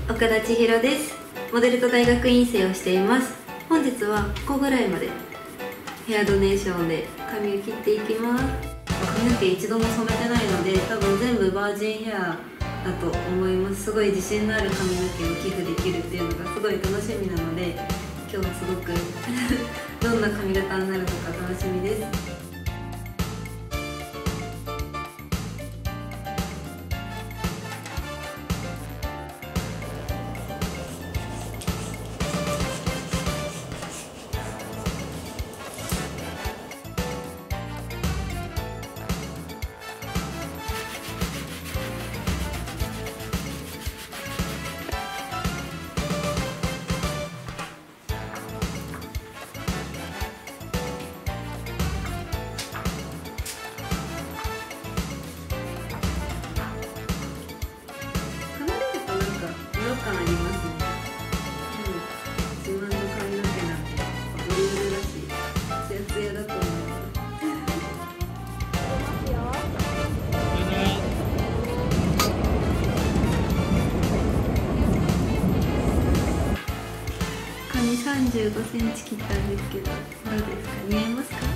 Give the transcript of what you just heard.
岡田千尋です。モデルと大学院生をしています。本日はここぐらいまでヘアドネーションで髪を切っていきます。髪の毛一度も染めてないので、多分全部バージンヘアだと思います。すごい自信のある髪の毛を寄付できるっていうのがすごい楽しみなので、今日はすごくどんな髪型になるのか楽しみです。ありますね。自慢の髪の毛なんで、ブルールだし、ツヤツヤだと思います。髪35センチ切ったんですけど、どうですか？似合いますか？